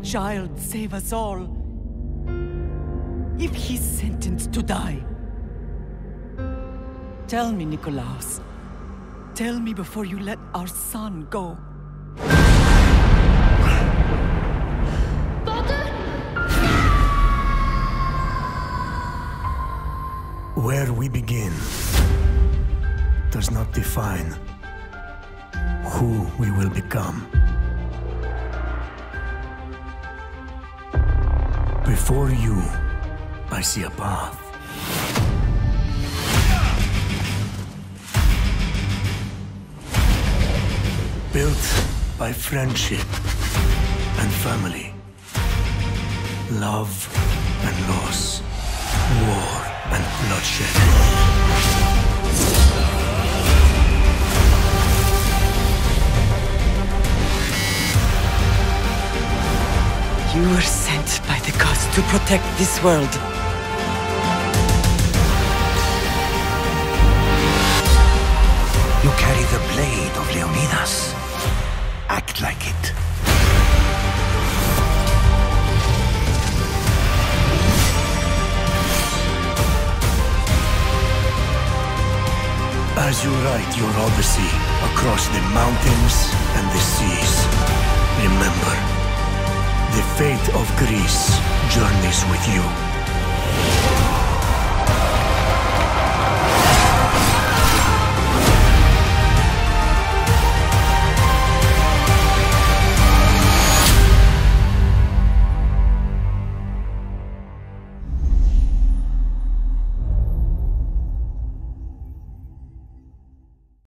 child save us all? If he's sentenced to die? Tell me, Nikolaos. Tell me before you let our son go. Where we begin does not define who we will become. Before you, I see a path. Built by friendship and family, love and loss, war and bloodshed. You were sent by the gods to protect this world. You carry the blade of Leonidas. Act like it. As you write your odyssey across the mountains and the seas, remember, the fate of Greece journeys with you.